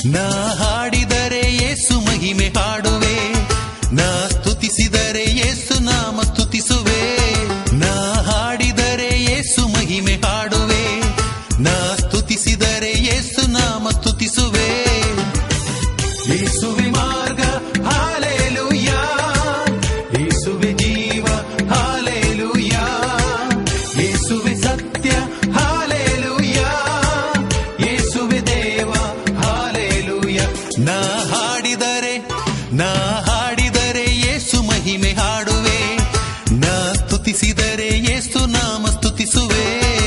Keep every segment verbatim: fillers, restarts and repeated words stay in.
ನಾ ಹಾಡಿದರೆ ಯೇಸು ಮಹಿಮೆ ಹಾಡುವೆ, ನಾ ಸ್ತುತಿಸಿದರೆ ಯೇಸು ನಾಮ ಸ್ತುತಿಸುವೆ. ನಾ ಹಾಡಿದರೆ ಯೇಸು ಮಹಿಮೆ ಹಾಡುವೆ, ನಾ ಸ್ತುತಿಸಿದರೆ ಯೇಸು ನಾಮ ಸ್ತುತಿಸುವೆ. ಯೇಸುವೆ ಮಾರ್ಗ ಹಾಲೆಲೂಯಾ, ಯೇಸುವೆ ಜೀವ ಹಾಲೆಲೂಯಾ, ಯೇಸುವೆ ಸತ್ಯ ಹಾಲೆಲೂಯಾ, ಯೇಸುವೆ ದೇವ ಹಾಲೆಲೂಯಾ. ನಾ ಹಾಡಿದರೆ ನಾ ಹಾಡಿದರೆ ಯೇಸು ಮಹಿಮೆ ಹಾಡುವೆ, ನಾ ಸ್ತುತಿಸಿದರೆ ಯೇಸು ನಾಮ ಸ್ತುತಿಸುವೆ.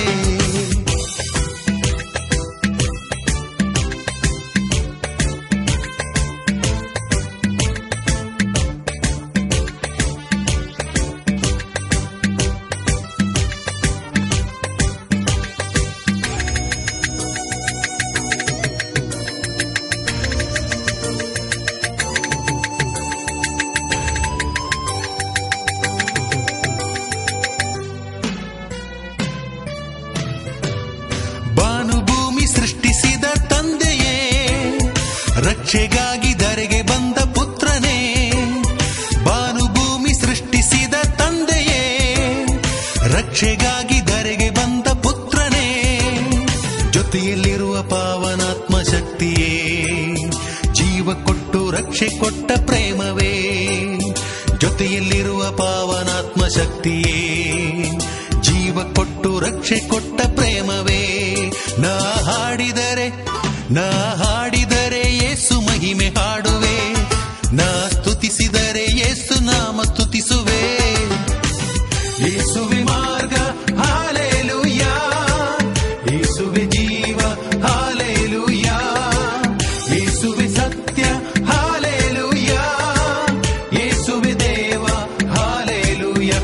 ಭಾನುಭೂಮಿ ಸೃಷ್ಟಿಸಿದ ತಂದೆಯೇ, ರಕ್ಷೆಗಾಗಿ ಧರೆಗೆ ಬಂದ ಪುತ್ರನೇ. ಭಾನುಭೂಮಿ ಸೃಷ್ಟಿಸಿದ ತಂದೆಯೇ, ರಕ್ಷೆಗಾಗಿ ಧರೆಗೆ ಬಂದ ಪುತ್ರನೇ. ಜೊತೆಯಲ್ಲಿರುವ ಪಾವನಾತ್ಮ ಶಕ್ತಿಯೇ, ಜೀವ ಕೊಟ್ಟು ರಕ್ಷೆ ಕೊಟ್ಟ ಪ್ರೇಮವೇ. ಜೊತೆಯಲ್ಲಿರುವ ಪಾವನಾತ್ಮ ಶಕ್ತಿಯೇ, ಜೀವ ಕೊಟ್ಟು ರಕ್ಷೆ ಕೊಟ್ಟ ಪ್ರೇಮವೇ. ನಾ ಹಾಡಿದರೆ ನಾ ಹಾಡಿದರೆ ಯೇಸು ಮಹಿಮೆ ಹಾಡುವೆ, ನಾ ಸ್ತುತಿಸಿದರೆ ಯೇಸು ನಾಮ ಸ್ತುತಿಸುವೆ. ಯೇಸುವೆ ಮಾರ್ಗ ಹಾಲೆಲೂಯಾ, ಯೇಸುವೆ ಜೀವ ಹಾಲೆಲೂಯಾ, ಯೇಸುವೆ ಸತ್ಯ ಹಾಲೆಲೂಯಾ, ಯೇಸುವೆ ದೇವ ಹಾಲೆಲೂಯಾ.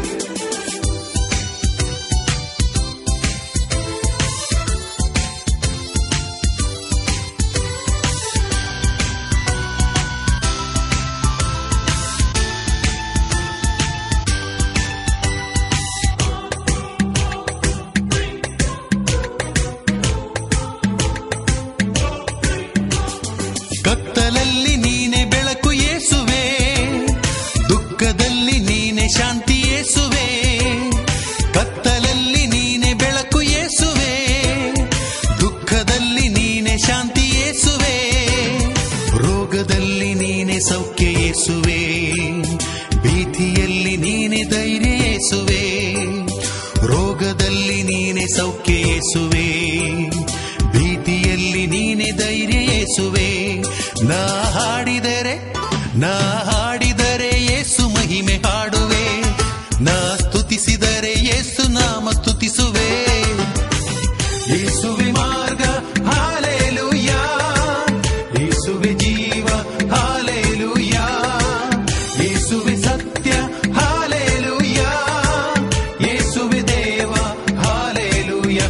ಕತ್ತಲಲ್ಲಿ ನೀನೆ ಬೆಳಕು ಯೇಸುವೆ, ದುಃಖದಲ್ಲಿ ನೀನೆ ಶಾಂತಿ ಯೇಸುವೆ. ಕತ್ತಲಲ್ಲಿ ನೀನೆ ಬೆಳಕು ಯೇಸುವೆ, ದುಃಖದಲ್ಲಿ ನೀನೆ ಶಾಂತಿ ಯೇಸುವೆ. ರೋಗದಲ್ಲಿ ನೀನೆ ಸೌಖ್ಯ ಯೇಸುವೆ, ಭೀತಿಯಲ್ಲಿ ನೀನೆ ಧೈರ್ಯ ಯೇಸುವೆ. ರೋಗದಲ್ಲಿ ನೀನೆ ಸೌಖ್ಯ ಯೇಸುವೆ, ಭೀತಿಯಲ್ಲಿ ನೀನೆ ಧೈರ್ಯ ಯೇಸುವೆ. ನಾ ಹಾಡಿದರೆ ನಾ ಹಾಡಿದರೆ ಯೇಸು ಮಹಿಮೆ ಹಾಡುವೆ, ನಾ ಸ್ತುತಿಸಿದರೆ ಯೇಸು ನಾಮ ಸ್ತುತಿಸುವೆ. ಯೇಸುವೆ ಮಾರ್ಗ ಹಾಲೆಲೂಯಾ, ಯೇಸುವೆ ಜೀವ ಹಾಲೆಲೂಯಾ, ಯೇಸುವೆ ಸತ್ಯ ಹಾಲೆಲೂಯಾ, ಯೇಸುವೆ ದೇವ ಹಾಲೆಲೂಯಾ.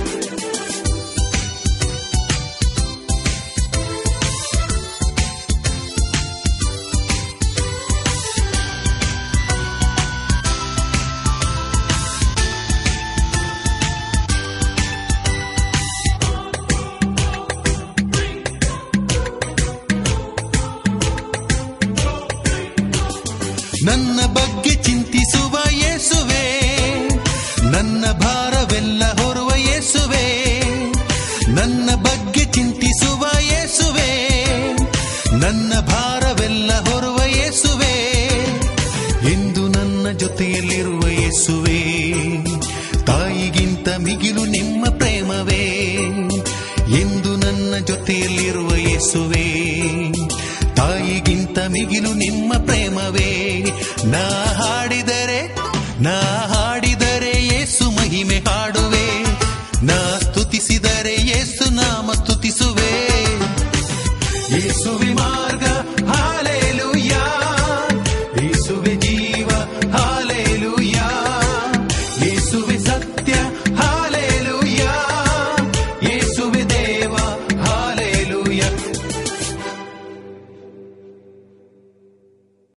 ನನ್ನ ಬಗ್ಗೆ ಚಿಂತಿಸುವ ಯೇಸುವೆ, ನನ್ನ ಭಾರವೆಲ್ಲ ಹೊರುವ ಯೇಸುವೆ. ನನ್ನ ಬಗ್ಗೆ ಚಿಂತಿಸುವ ಯೇಸುವೆ, ನನ್ನ ಭಾರವೆಲ್ಲ ಹೊರುವ ಯೇಸುವೆ. ಎಂದು ನನ್ನ ಜೊತೆಯಲ್ಲಿರುವ ಯೇಸುವೆ, ತಾಯಿಗಿಂತ ಮಿಗಿಲು ನಿಮ್ಮ ಪ್ರೇಮವೇ. ಎಂದು ನನ್ನ ಜೊತೆಯಲ್ಲಿರುವ ಯೇಸುವೆ, ತಾಯಿಗಿಂತ ಮಿಗಿಲು ನಿಮ್ಮ ಪ್ರೇಮವೇ. ನಾ ಹಾಡಿದರೆ ನಾ ಹಾಡಿದರೆ ಯೇಸು ಮಹಿಮೆ ಹಾಡು,